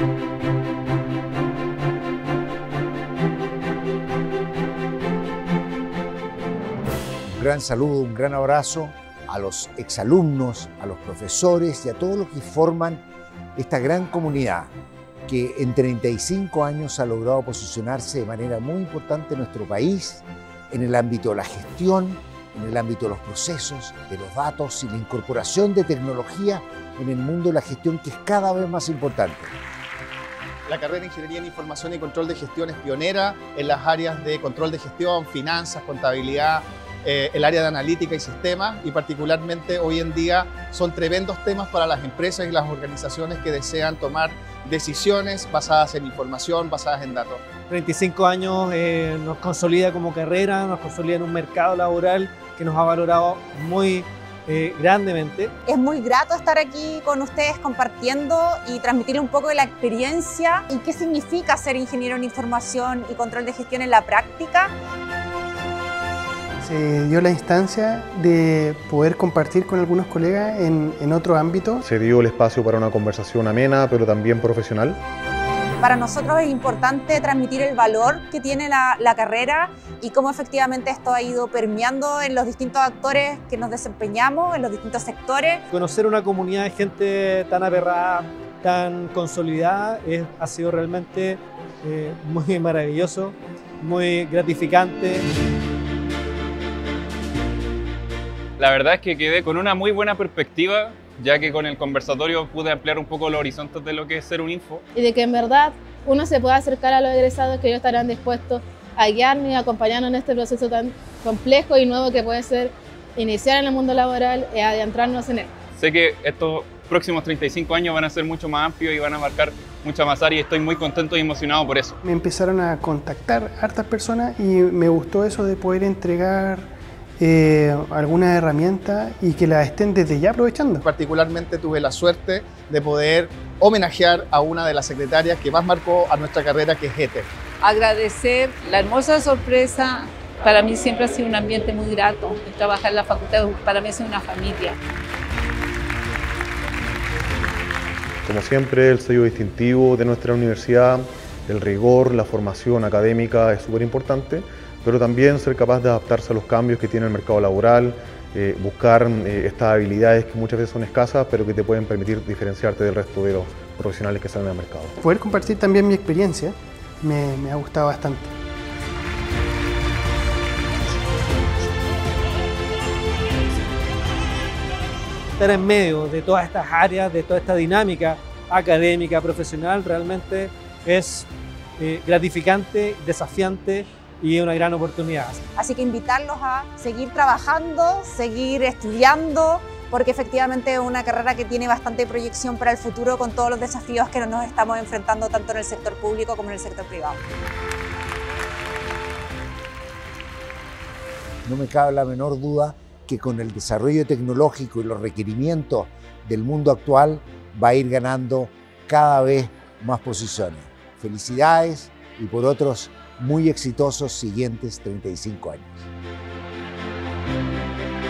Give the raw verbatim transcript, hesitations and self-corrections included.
Un gran saludo, un gran abrazo a los exalumnos, a los profesores y a todos los que forman esta gran comunidad que en treinta y cinco años ha logrado posicionarse de manera muy importante en nuestro país en el ámbito de la gestión, en el ámbito de los procesos, de los datos y la incorporación de tecnología en el mundo de la gestión, que es cada vez más importante. La carrera de Ingeniería en Información y Control de Gestión es pionera en las áreas de control de gestión, finanzas, contabilidad, eh, el área de analítica y sistemas, y particularmente hoy en día son tremendos temas para las empresas y las organizaciones que desean tomar decisiones basadas en información, basadas en datos. treinta y cinco años eh, nos consolida como carrera, nos consolida en un mercado laboral que nos ha valorado muy eh, grandemente. Es muy grato estar aquí con ustedes compartiendo y transmitirle un poco de la experiencia y qué significa ser ingeniero en información y control de gestión en la práctica. Se dio la instancia de poder compartir con algunos colegas en, en otro ámbito. Se dio el espacio para una conversación amena, pero también profesional. Para nosotros es importante transmitir el valor que tiene la, la carrera y cómo efectivamente esto ha ido permeando en los distintos actores que nos desempeñamos, en los distintos sectores. Conocer una comunidad de gente tan aperrada, tan consolidada, es, ha sido realmente eh, muy maravilloso, muy gratificante. La verdad es que quedé con una muy buena perspectiva, ya que con el conversatorio pude ampliar un poco los horizontes de lo que es ser un info. Y de que en verdad uno se pueda acercar a los egresados que ellos estarán dispuestos a guiarnos y acompañarnos en este proceso tan complejo y nuevo que puede ser iniciar en el mundo laboral y adentrarnos en él. Sé que estos próximos treinta y cinco años van a ser mucho más amplios y van a marcar mucha más área y estoy muy contento y emocionado por eso. Me empezaron a contactar hartas personas y me gustó eso de poder entregar Eh, algunas herramientas y que las estén desde ya aprovechando. Particularmente tuve la suerte de poder homenajear a una de las secretarias que más marcó a nuestra carrera, que es Ete. Agradecer la hermosa sorpresa. Para mí siempre ha sido un ambiente muy grato. Trabajar en la facultad para mí es una familia. Como siempre, el sello distintivo de nuestra universidad, el rigor, la formación académica es súper importante, pero también ser capaz de adaptarse a los cambios que tiene el mercado laboral, eh, buscar eh, estas habilidades que muchas veces son escasas, pero que te pueden permitir diferenciarte del resto de los profesionales que salen al mercado. Poder compartir también mi experiencia me, me ha gustado bastante. Estar en medio de todas estas áreas, de toda esta dinámica académica, profesional, realmente es eh, gratificante, desafiante y una gran oportunidad. Así que invitarlos a seguir trabajando, seguir estudiando, porque efectivamente es una carrera que tiene bastante proyección para el futuro con todos los desafíos que nos estamos enfrentando tanto en el sector público como en el sector privado. No me cabe la menor duda que con el desarrollo tecnológico y los requerimientos del mundo actual va a ir ganando cada vez más posiciones. Felicidades y por otros muy exitosos siguientes treinta y cinco años.